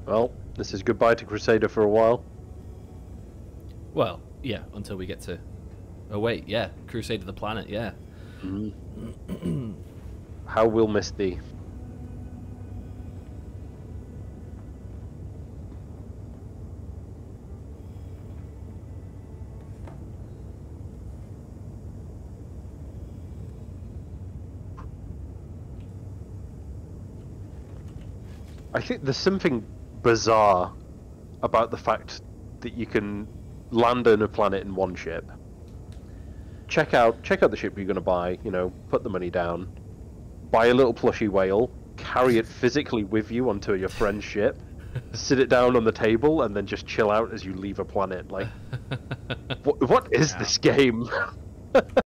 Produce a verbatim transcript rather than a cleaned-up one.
Well, this is goodbye to Crusader for a while. Well, yeah, until we get to... Oh wait, yeah, Crusader the planet, yeah. Mm. How we'll miss thee. I think there's something bizarre about the fact that you can land on a planet in one ship, check out check out the ship you're going to buy, you know, put the money down, buy a little plushy whale, carry it physically with you onto your friend's ship, sit it down on the table, and then just chill out as you leave a planet. Like, what, what is Yeah. this game?